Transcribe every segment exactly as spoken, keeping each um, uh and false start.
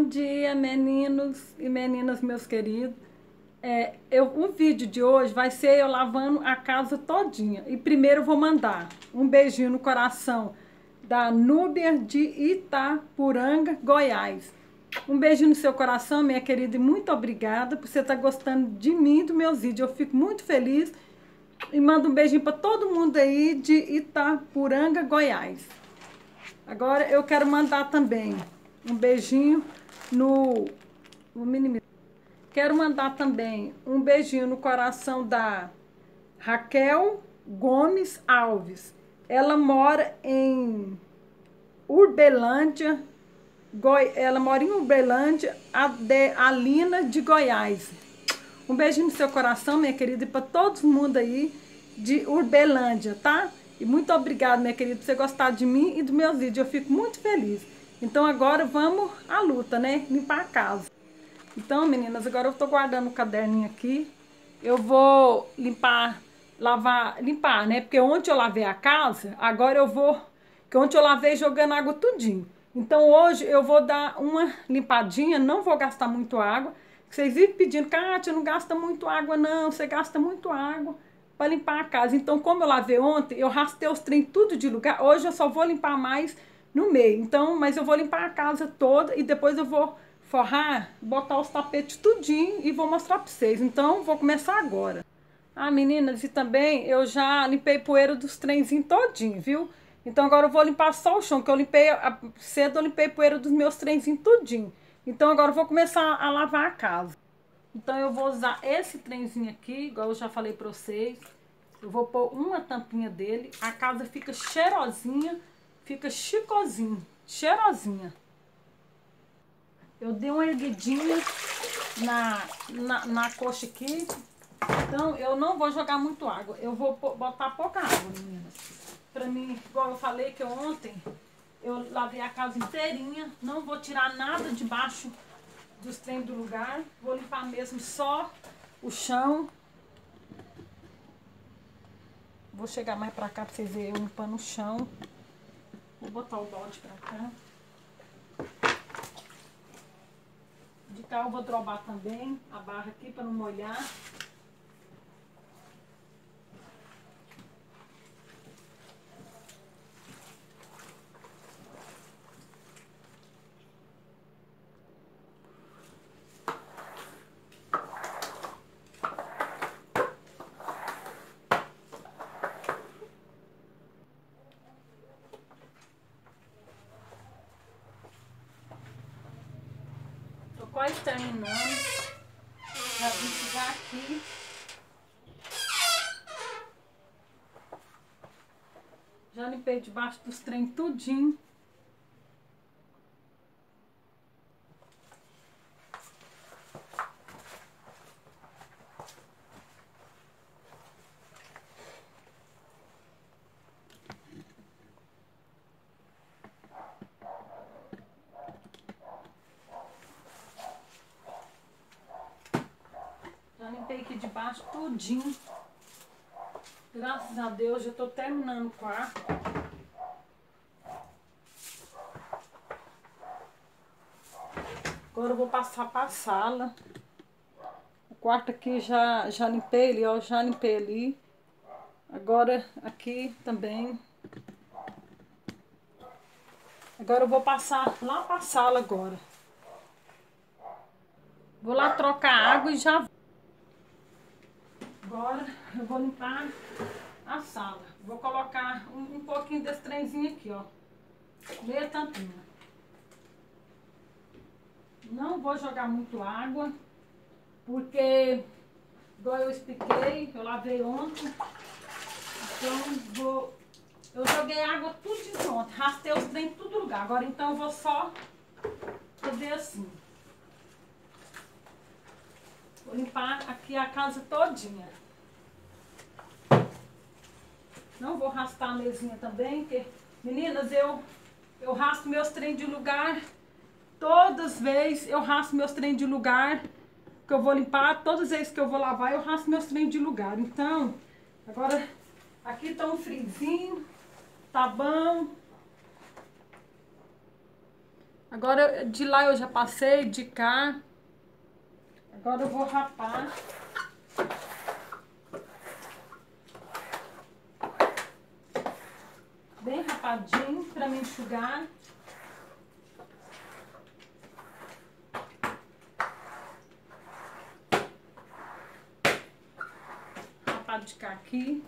Bom dia, meninos e meninas, meus queridos. É, eu, o vídeo de hoje vai ser eu lavando a casa todinha. E primeiro eu vou mandar um beijinho no coração da Núbia de Itapuranga, Goiás. Um beijinho no seu coração, minha querida, e muito obrigada por você estar gostando de mim e dos meus vídeos. Eu fico muito feliz e mando um beijinho para todo mundo aí de Itapuranga, Goiás. Agora eu quero mandar também um beijinho no... Vou minimizar. Quero mandar também um beijinho no coração da Raquel Gomes Alves. Ela mora em Uberlândia, Goi... ela mora em Uberlândia, Alina de Goiás. Um beijinho no seu coração, minha querida, e para todo mundo aí de Uberlândia, tá? E muito obrigada, minha querida, por você gostar de mim e dos meus vídeos. Eu fico muito feliz. Então agora vamos à luta, né? Limpar a casa. Então, meninas, agora eu tô guardando o caderninho aqui. Eu vou limpar, lavar, limpar, né? Porque ontem eu lavei a casa, agora eu vou... Porque ontem eu lavei jogando água tudinho. Então hoje eu vou dar uma limpadinha, não vou gastar muito água. Vocês vivem pedindo, Kátia, não gasta muito água não, você gasta muito água para limpar a casa. Então, como eu lavei ontem, eu rastei os trem tudo de lugar. Hoje eu só vou limpar mais no meio. Então, mas eu vou limpar a casa toda e depois eu vou forrar, botar os tapetes tudinho e vou mostrar para vocês. Então, vou começar agora. Ah, meninas, e também eu já limpei poeira dos trenzinhos todinho, viu? Então, agora eu vou limpar só o chão, que eu limpei, a, cedo eu limpei poeira dos meus trenzinhos tudinho. Então, agora eu vou começar a lavar a casa. Então, eu vou usar esse trenzinho aqui, igual eu já falei pra vocês. Eu vou pôr uma tampinha dele. A casa fica cheirosinha, fica chicosinho, cheirosinha. Eu dei uma erguidinha na, na, na coxa aqui. Então, eu não vou jogar muito água. Eu vou botar pouca água, meninas. Pra mim, igual eu falei que ontem, eu lavei a casa inteirinha. Não vou tirar nada debaixo dos trem do lugar. Vou limpar mesmo só o chão. Vou chegar mais pra cá pra vocês verem eu limpando o chão. Vou botar o balde pra cá. De cá eu vou drobar também a barra aqui pra não molhar. Quase terminando. Já vim chegar aqui. Já limpei debaixo dos trem tudinho. Aqui debaixo tudinho. Graças a Deus já tô terminando o quarto. Agora eu vou passar para a sala. O quarto aqui já já limpei ali, ó, já limpei ali. Agora aqui também. Agora eu vou passar lá para a sala agora. Vou lá trocar água e já Agora eu vou limpar a sala. Vou colocar um, um pouquinho desse trenzinho aqui, ó. Meia tampinha. Não vou jogar muito água, porque, igual eu expliquei, eu lavei ontem. Então vou... Eu joguei água tudo de ontem, rastei os trem tudo lugar. Agora então eu vou só fazer assim. Vou limpar aqui a casa todinha. Não vou rastar a mesinha também, porque, meninas, eu, eu rasto meus trem de lugar. Todas as vezes eu rasto meus trem de lugar que eu vou limpar. Todas as vezes que eu vou lavar, eu rasto meus trem de lugar. Então, agora, aqui tá um friozinho, tá bom. Agora, de lá eu já passei, de cá. Agora eu vou rapar. Bem rapadinho pra me enxugar. Rapado de cá aqui.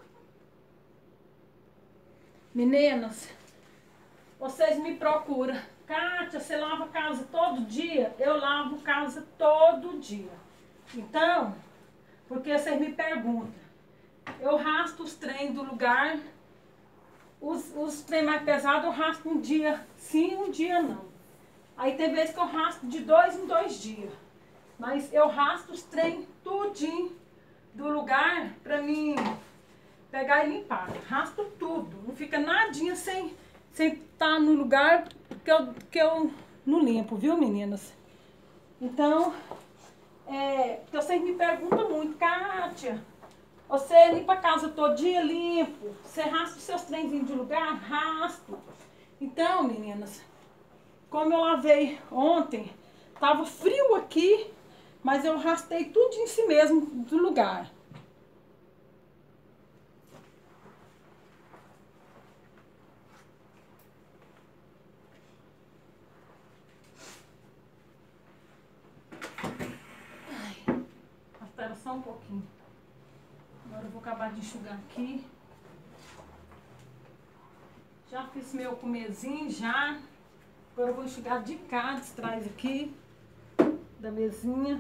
Meninas, vocês me procuram. Kátia, você lava a casa todo dia? Eu lavo casa todo dia. Então, porque vocês me perguntam, eu rasto os trem do lugar, os, os trem mais pesados eu rasto um dia sim, um dia não. Aí tem vezes que eu rasto de dois em dois dias. Mas eu rasto os trem tudinho do lugar pra mim pegar e limpar. Rasto tudo. Não fica nadinha sem sem estar no lugar que eu, que eu não limpo, viu, meninas? Então, é, que vocês me perguntam muito, Kátia, você limpa a casa todo dia? Limpo. Você raspa os seus trenzinhos de lugar? Rasto. Então, meninas, como eu lavei ontem, tava frio aqui, mas eu rastei tudo em si mesmo do lugar. Espera só um pouquinho. Agora eu vou acabar de enxugar aqui. Já fiz meu comezinho, já. Agora eu vou enxugar de cá, de trás aqui, da mesinha.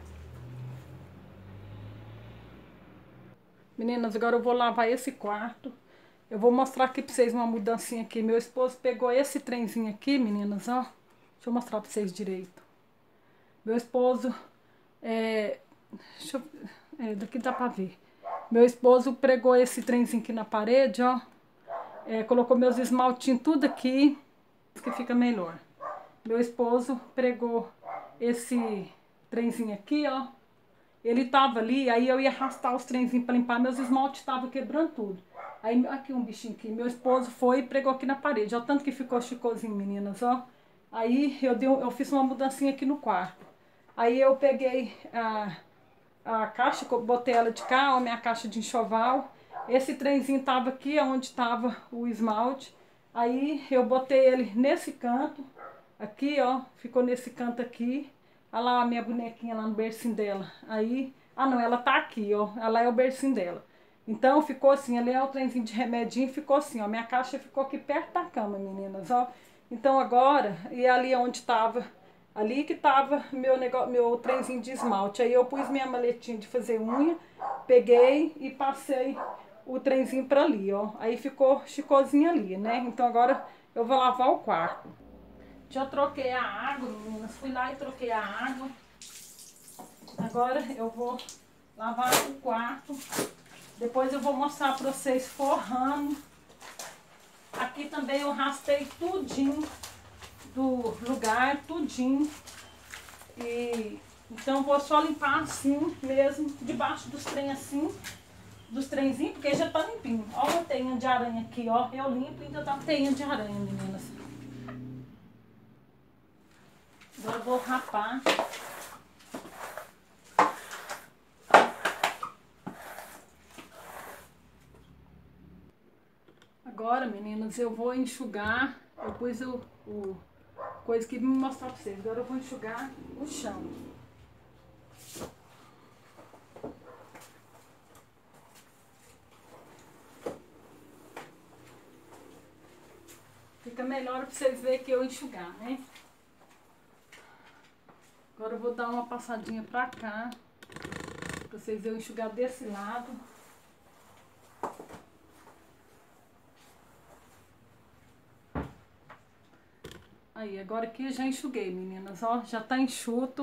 Meninas, agora eu vou lavar esse quarto. Eu vou mostrar aqui pra vocês uma mudancinha aqui. Meu esposo pegou esse trenzinho aqui, meninas, ó. Deixa eu mostrar pra vocês direito. Meu esposo, é... Deixa eu... É, daqui dá pra ver. Meu esposo pregou esse trenzinho aqui na parede, ó. É, colocou meus esmaltinhos tudo aqui, que fica melhor. Meu esposo pregou esse trenzinho aqui, ó. Ele tava ali, aí eu ia arrastar os trenzinhos pra limpar, meus esmaltes estavam quebrando tudo. Aí, aqui um bichinho aqui, meu esposo foi e pregou aqui na parede, ó, tanto que ficou chicosinho, meninas, ó. Aí eu, dei, eu fiz uma mudancinha aqui no quarto. Aí eu peguei a, a caixa, botei ela de cá, ó, minha caixa de enxoval. Esse trenzinho tava aqui, onde tava o esmalte. Aí eu botei ele nesse canto, aqui, ó, ficou nesse canto aqui. Olha lá a minha bonequinha lá no bercinho dela. Aí, ah não, ela tá aqui, ó. Ela é o bercinho dela. Então ficou assim, ali é o trenzinho de remedinho, ficou assim, ó. Minha caixa ficou aqui perto da cama, meninas, ó. Então agora, e ali onde tava, ali que tava meu negócio, meu trenzinho de esmalte. Aí eu pus minha maletinha de fazer unha, peguei e passei o trenzinho pra ali, ó. Aí ficou chicosinho ali, né? Então agora eu vou lavar o quarto. Já troquei a água, meninas. Fui lá e troquei a água. Agora eu vou lavar o quarto. Depois eu vou mostrar pra vocês forrando. Aqui também eu raspei tudinho do lugar, tudinho. E então vou só limpar assim mesmo, debaixo dos trem assim, dos trenzinhos, porque já tá limpinho. Ó a teia de aranha aqui, ó. Eu limpo e ainda tá teia de aranha, meninas. Agora eu vou rapar. Agora, meninas, eu vou enxugar. Eu pus o, o coisa que me mostrar pra vocês. Agora eu vou enxugar o chão. Fica melhor pra vocês verem que eu enxugar, né? Agora eu vou dar uma passadinha pra cá, pra vocês verem eu enxugar desse lado. Aí, agora aqui eu já enxuguei, meninas, ó, já tá enxuto.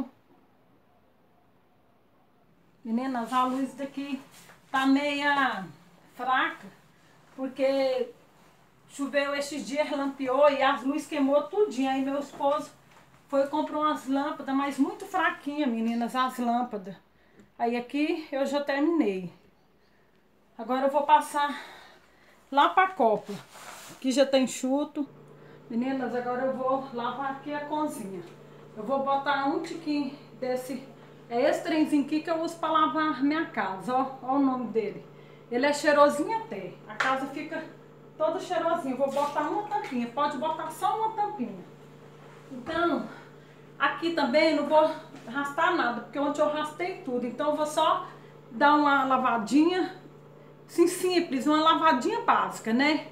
Meninas, a luz daqui tá meia fraca, porque choveu esses dias, relampeou e as luzes queimou tudinho. Aí meu esposo foi e comprou umas lâmpadas, mas muito fraquinha, meninas, as lâmpadas. Aí aqui eu já terminei. Agora eu vou passar lá pra copa, que já tá enxuto. Meninas, agora eu vou lavar aqui a cozinha. Eu vou botar um tiquinho desse... É esse trenzinho aqui que eu uso para lavar minha casa, ó. Ó o nome dele. Ele é cheirosinho até. A casa fica toda cheirosinha. Eu vou botar uma tampinha. Pode botar só uma tampinha. Então, aqui também não vou arrastar nada, porque ontem eu arrastei tudo. Então eu vou só dar uma lavadinha, assim, simples, uma lavadinha básica, né?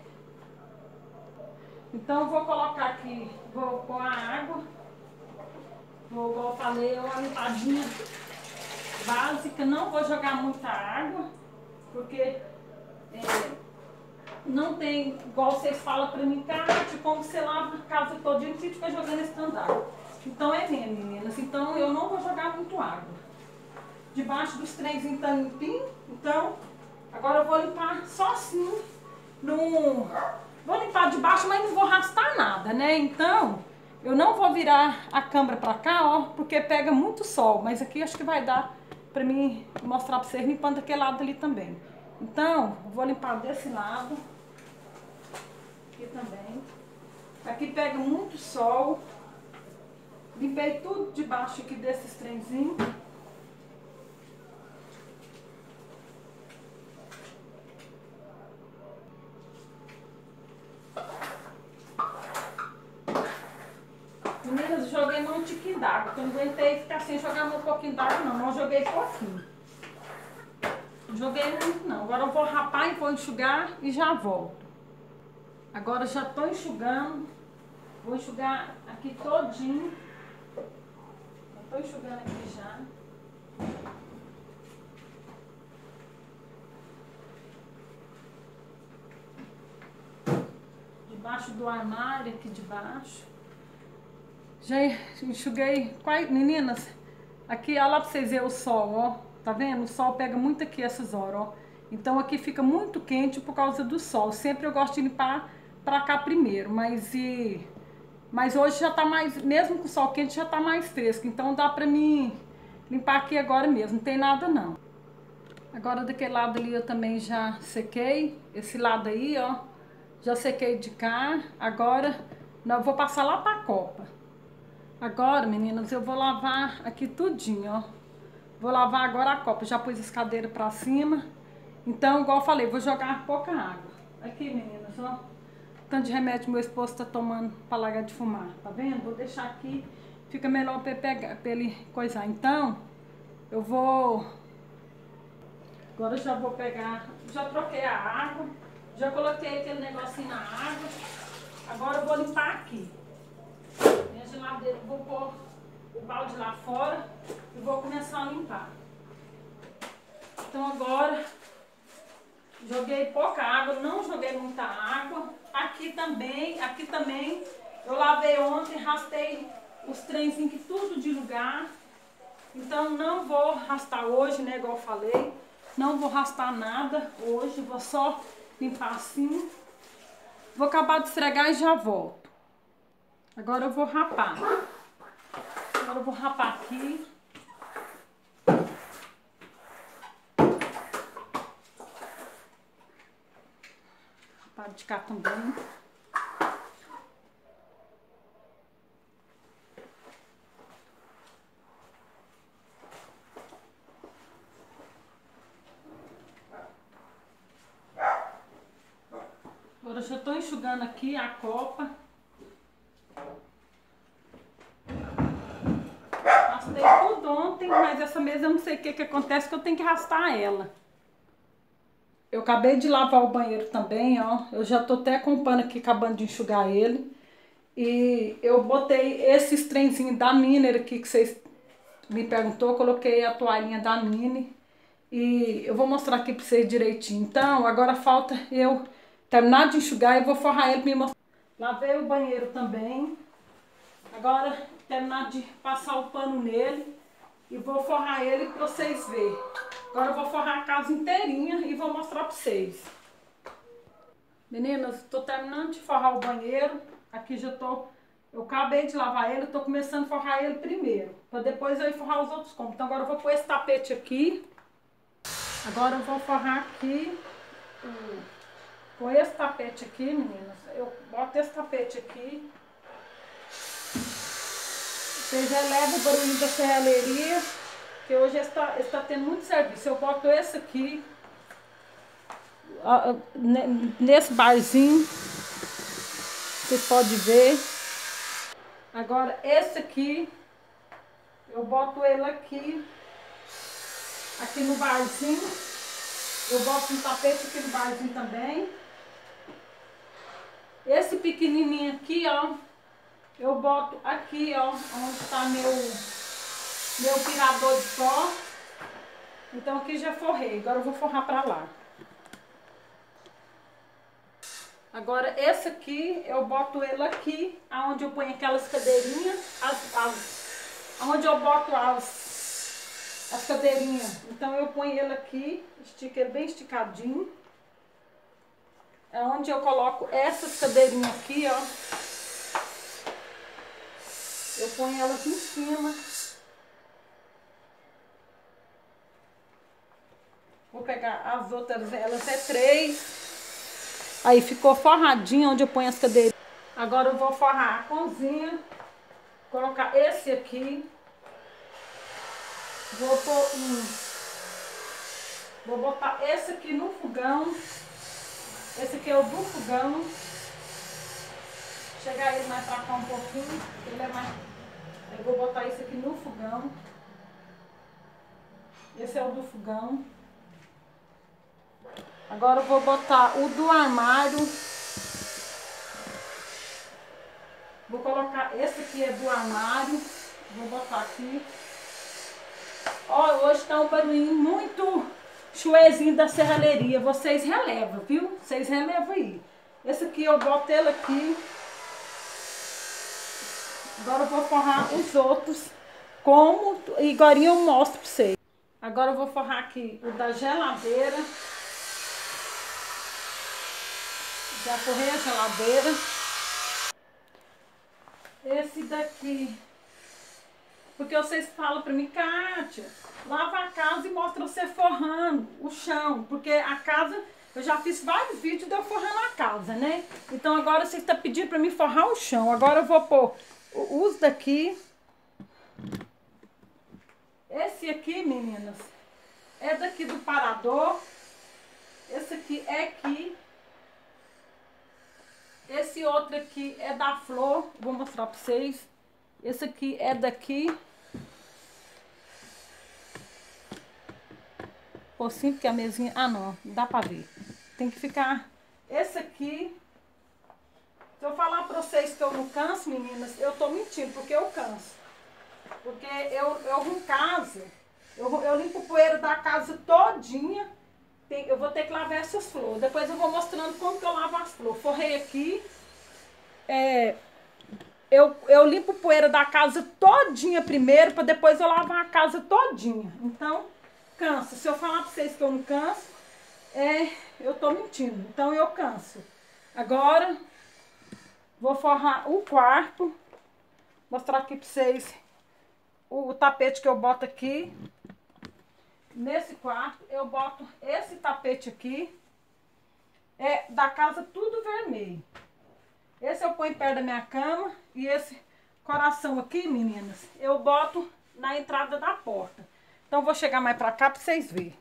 Então eu vou colocar aqui, vou pôr a água, vou, como eu falei, uma limpadinha básica, não vou jogar muita água, porque é, não tem, igual vocês falam pra mim, Cátia, como você lava a casa todinha, não precisa ficar jogando esse tanto d'água. Então é mesmo, meninas, então eu não vou jogar muito água. Debaixo dos trenzinhos tá limpinho, então agora eu vou limpar só assim, no... Vou limpar de baixo, mas não vou arrastar nada, né? Então, eu não vou virar a câmera pra cá, ó, porque pega muito sol. Mas aqui acho que vai dar pra mim mostrar pra vocês limpando daquele lado ali também. Então, vou limpar desse lado. Aqui também. Aqui pega muito sol. Limpei tudo debaixo aqui desses trenzinhos. Meninas, joguei um tiquinho d'água, porque eu não aguentei ficar sem jogar um pouquinho d'água não, não joguei pouquinho. Não joguei muito não. Agora eu vou rapar e vou enxugar e já volto. Agora já tô enxugando, vou enxugar aqui todinho. Já tô enxugando aqui já. Debaixo do armário, aqui debaixo. Já enxuguei, meninas, aqui, olha lá pra vocês verem o sol, ó, tá vendo? O sol pega muito aqui essas horas, ó. Então aqui fica muito quente por causa do sol. Sempre eu gosto de limpar pra cá primeiro, mas e... Mas hoje já tá mais, mesmo com o sol quente, já tá mais fresco. Então dá pra mim limpar aqui agora mesmo, não tem nada não. Agora daquele lado ali eu também já sequei, esse lado aí, ó, já sequei de cá. Agora eu vou passar lá pra copa. Agora, meninas, eu vou lavar aqui tudinho, ó. Vou lavar agora a copa. Já pus as cadeiras pra cima. Então, igual eu falei, vou jogar pouca água. Aqui, meninas, ó. Tanto de remédio meu esposo tá tomando pra largar de fumar. Tá vendo? Vou deixar aqui. Fica melhor pra ele, pegar, pra ele coisar. Então, eu vou... Agora eu já vou pegar... Já troquei a água. Já coloquei aquele negocinho na água. Agora eu vou limpar aqui. Minha geladeira, vou pôr o balde lá fora e vou começar a limpar. Então agora, joguei pouca água, não joguei muita água. Aqui também, aqui também, eu lavei ontem, rastei os trenzinhos aqui tudo de lugar. Então não vou rastar hoje, né, igual eu falei. Não vou rastar nada hoje, vou só limpar assim. Vou acabar de esfregar e já volto. Agora eu vou rapar. Agora eu vou rapar aqui. Rapar de cá também. Agora eu já tô enxugando aqui a copa. Rastei tudo ontem, mas essa mesa eu não sei o que que acontece, que eu tenho que arrastar ela. Eu acabei de lavar o banheiro também, ó. Eu já tô até com o pano aqui, acabando de enxugar ele. E eu botei esses trenzinhos da Miner aqui, que vocês me perguntou. Coloquei a toalhinha da Mini. E eu vou mostrar aqui pra vocês direitinho. Então, agora falta eu terminar de enxugar e vou forrar ele pra me mostrar. Lavei o banheiro também. Agora, terminar de passar o pano nele e vou forrar ele pra vocês verem. Agora eu vou forrar a casa inteirinha e vou mostrar pra vocês. Meninas, tô terminando de forrar o banheiro. Aqui já tô... Eu acabei de lavar ele, tô começando a forrar ele primeiro, pra depois eu ir forrar os outros cômodos. Então agora eu vou pôr esse tapete aqui. Agora eu vou forrar aqui o, Com esse tapete aqui, meninas, eu boto esse tapete aqui. Vocês relevam o barulho da serralheria, que hoje está, está tendo muito serviço. Eu boto esse aqui, ó, nesse barzinho, vocês podem ver. Agora, esse aqui, eu boto ele aqui, aqui no barzinho. Eu boto um tapete aqui no barzinho também. Esse pequenininho aqui, ó, eu boto aqui, ó, onde está meu, meu tirador de pó. Então aqui já forrei, agora eu vou forrar pra lá. Agora esse aqui, eu boto ele aqui, aonde eu ponho aquelas cadeirinhas, as, as, onde eu boto as, as cadeirinhas. Então eu ponho ele aqui, estico ele bem esticadinho. É onde eu coloco essas cadeirinhas aqui, ó. Eu ponho elas em cima. Vou pegar as outras, elas é três. Aí ficou forradinho onde eu ponho as cadeiras. Agora eu vou forrar a cozinha. Colocar esse aqui. Vou pôr um. Vou botar esse aqui no fogão. Esse aqui é o do fogão. Chegar ele mais pra cá um pouquinho. Ele é mais. Eu vou botar isso aqui no fogão. Esse é o do fogão. Agora eu vou botar o do armário. Vou colocar esse aqui é do armário. Vou botar aqui. Ó, hoje tá um barulhinho muito chuezinho da serralheria. Vocês relevam, viu? Vocês relevam aí. Esse aqui eu boto ele aqui. Agora eu vou forrar os outros. Como, igual eu mostro pra vocês. Agora eu vou forrar aqui o da geladeira. Já forrei a geladeira. Esse daqui. Porque vocês falam pra mim, Kátia, lava a casa e mostra você forrando o chão. Porque a casa, eu já fiz vários vídeos de eu forrando a casa, né? Então agora vocês estão pedindo pra mim forrar o chão. Agora eu vou pôr os daqui. Esse aqui, meninas, é daqui do parador. Esse aqui é aqui. Esse outro aqui é da flor. Vou mostrar pra vocês. Esse aqui é daqui. Ou sim, porque a mesinha... Ah, não. Dá pra ver. Tem que ficar... Esse aqui... Se eu falar pra vocês que eu não canso, meninas, eu tô mentindo, porque eu canso. Porque eu, eu arrumo casa. Eu, eu limpo o poeiro da casa todinha. Tem, eu vou ter que lavar essas flores. Depois eu vou mostrando como que eu lavo as flores. Forrei aqui. É... Eu, eu limpo o poeira da casa todinha primeiro, para depois eu lavar a casa todinha. Então, cansa. Se eu falar para vocês que eu não canso, é, eu tô mentindo. Então, eu canso. Agora, vou forrar o quarto. Mostrar aqui para vocês o, o tapete que eu boto aqui. Nesse quarto, eu boto esse tapete aqui. É da casa tudo vermelho. Esse eu ponho perto da minha cama. E esse coração aqui, meninas, eu boto na entrada da porta. Então, vou chegar mais pra cá pra vocês verem.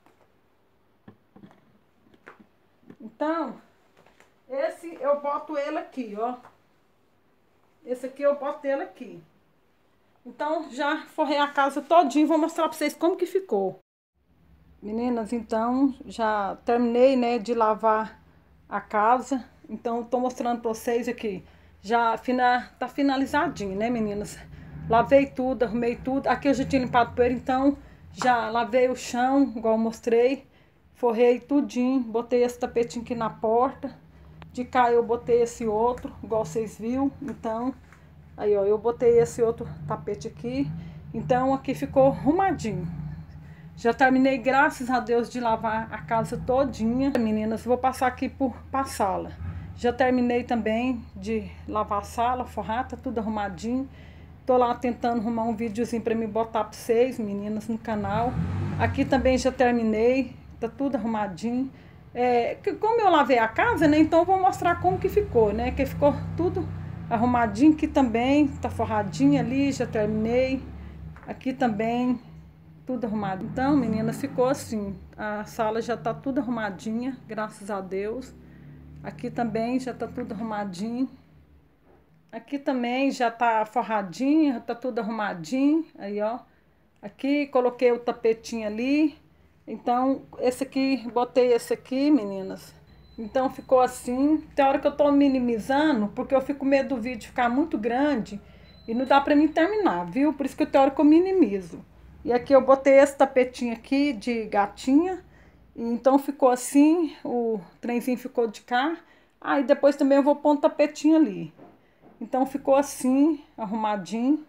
Então, esse eu boto ele aqui, ó. Esse aqui eu boto ele aqui. Então, já forrei a casa todinha. Vou mostrar pra vocês como que ficou. Meninas, então, já terminei, né, de lavar a casa. Então, tô mostrando pra vocês aqui. Já fina, tá finalizadinho, né, meninas? Lavei tudo, arrumei tudo. Aqui eu já tinha limpado o poeiro, então já lavei o chão, igual eu mostrei. Forrei tudinho, botei esse tapetinho aqui na porta. De cá eu botei esse outro, igual vocês viram. Então, aí ó, eu botei esse outro tapete aqui. Então, aqui ficou arrumadinho. Já terminei, graças a Deus, de lavar a casa todinha. Meninas, vou passar aqui por pra sala. Já terminei também de lavar a sala, forrar, tá tudo arrumadinho. Tô lá tentando arrumar um videozinho pra me botar pra vocês, meninas, no canal. Aqui também já terminei, tá tudo arrumadinho. É, que como eu lavei a casa, né? Então eu vou mostrar como que ficou, né? Que ficou tudo arrumadinho. Aqui também tá forradinho ali, já terminei. Aqui também, tudo arrumado. Então, meninas, ficou assim. A sala já tá tudo arrumadinha, graças a Deus. Aqui também já tá tudo arrumadinho. Aqui também já tá forradinho, já tá tudo arrumadinho. Aí, ó. Aqui coloquei o tapetinho ali. Então, esse aqui, botei esse aqui, meninas. Então, ficou assim. Tem hora que eu tô minimizando, porque eu fico com medo do vídeo ficar muito grande e não dá pra mim terminar, viu? Por isso que tem hora que eu minimizo. E aqui eu botei esse tapetinho aqui de gatinha. E então, ficou assim, o trenzinho ficou de cá. Aí, ah, depois também eu vou pôr um tapetinho ali. Então, ficou assim, arrumadinho.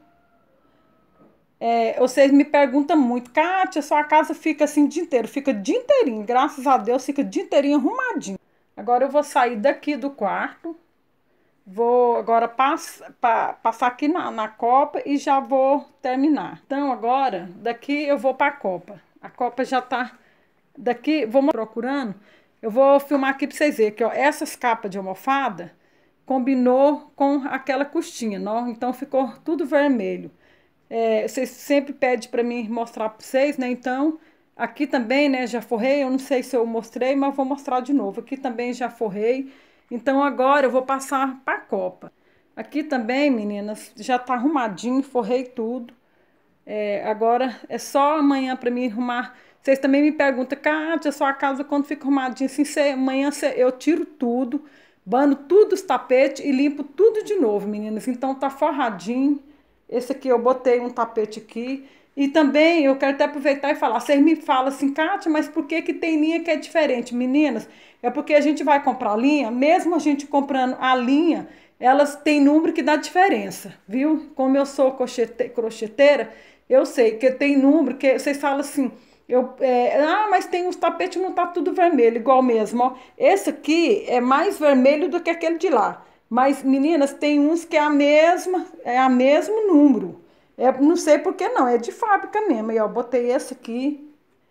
É, vocês me perguntam muito, Kátia, sua casa fica assim o dia inteiro? Fica o dia inteirinho, graças a Deus, fica o dia inteirinho arrumadinho. Agora eu vou sair daqui do quarto, vou agora pass, pa, passar aqui na, na copa e já vou terminar. Então agora, daqui eu vou para a copa. A copa já tá daqui, vou procurando, eu vou filmar aqui para vocês verem que ó, essas capas de almofada combinou com aquela costinha, não? Então ficou tudo vermelho. É, vocês sempre pedem para mim mostrar para vocês, né? Então, aqui também, né, já forrei. Eu não sei se eu mostrei, mas vou mostrar de novo. Aqui também já forrei. Então, agora eu vou passar para a copa. Aqui também, meninas, já tá arrumadinho, forrei tudo. É, agora é só amanhã para mim arrumar. Vocês também me perguntam, Kátia, sua casa quando fica arrumadinha assim, cê, amanhã cê, eu tiro tudo, bano tudo os tapetes e limpo tudo de novo, meninas. Então, tá forradinho. Esse aqui eu botei um tapete aqui. E também eu quero até aproveitar e falar. Vocês me falam assim, Kátia, mas por que que tem linha que é diferente? Meninas, é porque a gente vai comprar linha, mesmo a gente comprando a linha, elas têm número que dá diferença, viu? Como eu sou crochete, crocheteira, eu sei que tem número que vocês falam assim, eu, é, ah, mas tem os tapetes não tá tudo vermelho, igual mesmo, ó. Esse aqui é mais vermelho do que aquele de lá. Mas, meninas, tem uns que é a mesma, é a mesmo número. É, não sei por que não, é de fábrica mesmo. E ó, botei esse aqui.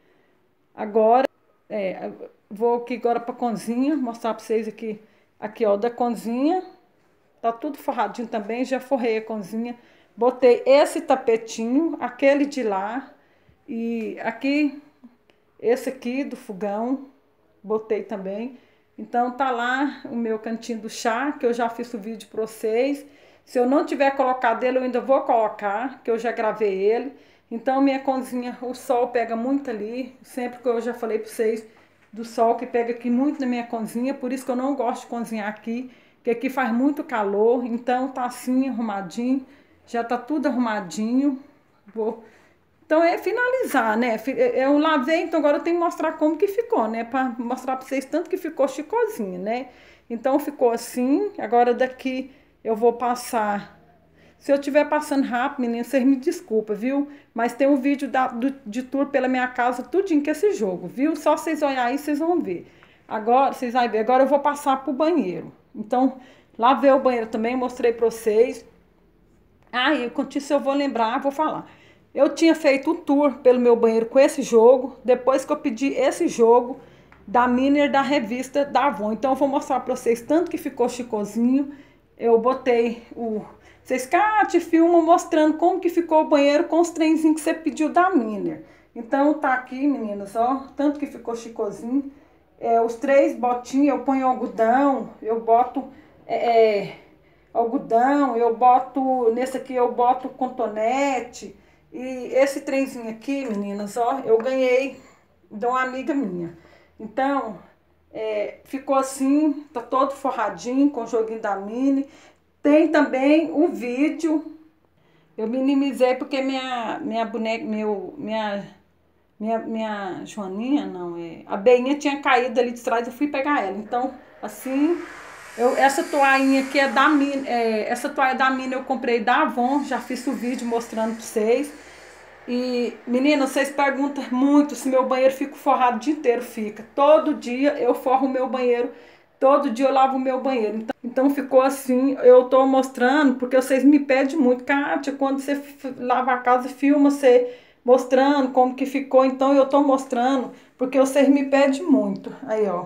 Agora, é, vou aqui agora pra cozinha, mostrar pra vocês aqui. Aqui, ó, da cozinha. Tá tudo forradinho também, já forrei a cozinha. Botei esse tapetinho, aquele de lá. E aqui, esse aqui do fogão, botei também. Então tá lá o meu cantinho do chá, que eu já fiz o vídeo para vocês. Se eu não tiver colocado ele, eu ainda vou colocar, que eu já gravei ele. Então minha cozinha, o sol pega muito ali, sempre que eu já falei para vocês do sol que pega aqui muito na minha cozinha, por isso que eu não gosto de cozinhar aqui, porque aqui faz muito calor. Então tá assim arrumadinho, já tá tudo arrumadinho. Vou Então é finalizar, né? Eu lavei, então agora eu tenho que mostrar como que ficou, né? Para mostrar para vocês tanto que ficou chicosinho, né? Então ficou assim. Agora daqui eu vou passar. Se eu estiver passando rápido, meninas, vocês me desculpem, viu? Mas tem um vídeo da, do, de tour pela minha casa, tudinho que é esse jogo, viu? Só vocês olharem aí, vocês vão ver. Agora, vocês vão ver. Agora eu vou passar pro banheiro. Então, lavei o banheiro também, mostrei para vocês. Ah, e se eu vou lembrar, vou falar. Eu tinha feito um tour pelo meu banheiro com esse jogo, depois que eu pedi esse jogo da Miner da revista da Avon. Então eu vou mostrar para vocês tanto que ficou chicosinho. Eu botei o... Vocês, Kátia, filma mostrando como que ficou o banheiro com os trenzinhos que você pediu da Miner. Então tá aqui, meninas, ó, tanto que ficou chicosinho. É, os três botinhos, eu ponho algodão, eu boto... É, é, algodão, eu boto... Nesse aqui eu boto cotonete... E esse trenzinho aqui, meninas, ó, eu ganhei de uma amiga minha. Então, é, ficou assim, tá todo forradinho com o joguinho da Mini. Tem também um vídeo, eu minimizei porque minha, minha boneca, meu, minha, minha, minha Joaninha, não, é, a Beinha tinha caído ali de trás, eu fui pegar ela. Então, assim... Eu, essa toalhinha aqui é da Mini, é, essa toalha da Mini eu comprei da Avon, já fiz o vídeo mostrando pra vocês. E, meninas, vocês perguntam muito se meu banheiro fica forrado o dia inteiro. Fica. Todo dia eu forro o meu banheiro, todo dia eu lavo o meu banheiro. Então, então ficou assim, eu tô mostrando, porque vocês me pedem muito, Kátia, quando você lava a casa, filma você mostrando como que ficou. Então eu tô mostrando, porque vocês me pedem muito. Aí, ó.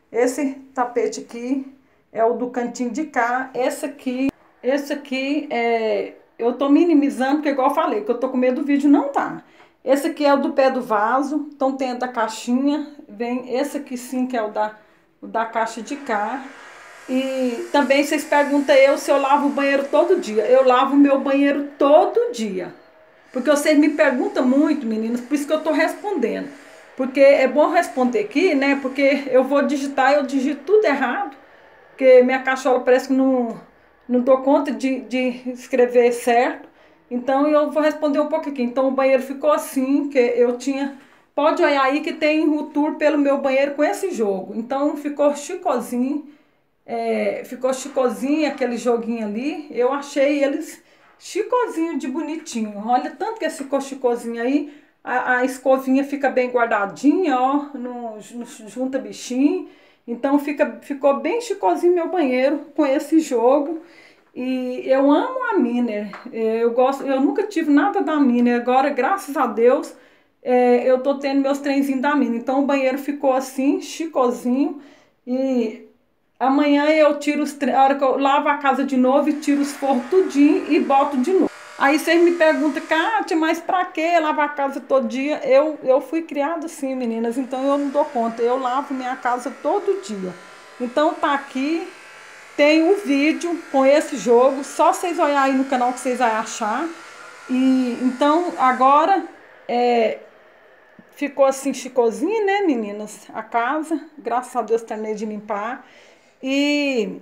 Esse tapete aqui é o do cantinho de cá. Esse aqui, esse aqui é... Eu tô minimizando, porque igual eu falei, que eu tô com medo do vídeo não tá. Esse aqui é o do pé do vaso. Então tem a da caixinha. Vem esse aqui sim, que é o da, o da caixa de cá. E também vocês perguntam eu se eu lavo o banheiro todo dia. Eu lavo o meu banheiro todo dia. Porque vocês me perguntam muito, meninas, por isso que eu tô respondendo. Porque é bom responder aqui, né? Porque eu vou digitar, eu digito tudo errado. Porque minha cachola parece que não, não dou conta de, de escrever certo. Então eu vou responder um pouco aqui. Então o banheiro ficou assim, que eu tinha... Pode olhar aí que tem o tour pelo meu banheiro com esse jogo. Então ficou chicozinho. É, ficou chicozinho aquele joguinho ali. Eu achei eles chicozinho de bonitinho. Olha tanto que ficou chicozinho aí. A, a escovinha fica bem guardadinha, ó. Não, não junta bichinho. Então fica, ficou bem chicozinho meu banheiro com esse jogo. E eu amo a Miner. Eu gosto, eu nunca tive nada da Miner. Agora, graças a Deus, é, eu tô tendo meus trenzinhos da Miner. Então o banheiro ficou assim, chicozinho. E amanhã eu tiro os... A hora que eu lavo a casa de novo e tiro os forros tudinho e boto de novo. Aí vocês me perguntam, Kátia, mas pra que lavar a casa todo dia? Eu, eu fui criada assim, meninas, então eu não dou conta. Eu lavo minha casa todo dia. Então tá aqui, tem um vídeo com esse jogo. Só vocês olharem aí no canal que vocês vão achar. E então agora é, ficou assim chicosinho, né, meninas? A casa, graças a Deus terminei de limpar. E,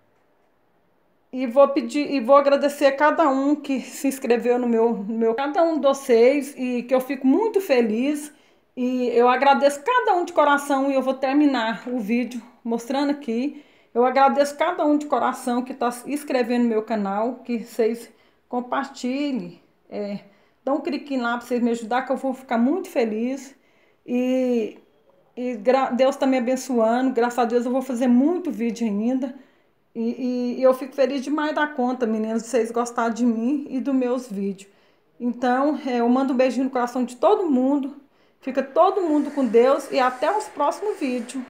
e vou pedir e vou agradecer a cada um que se inscreveu no meu, no meu, cada um de vocês, e que eu fico muito feliz. E eu agradeço cada um de coração, e eu vou terminar o vídeo mostrando aqui. Eu agradeço cada um de coração que está se inscrevendo no meu canal, que vocês compartilhem, é, dá um cliquinho lá para vocês me ajudar, que eu vou ficar muito feliz. E E Deus está me abençoando, graças a Deus eu vou fazer muito vídeo ainda. E, e, e eu fico feliz demais da conta, meninas, de vocês gostarem de mim e dos meus vídeos. Então, é, eu mando um beijinho no coração de todo mundo. Fica todo mundo com Deus e até os próximos vídeos.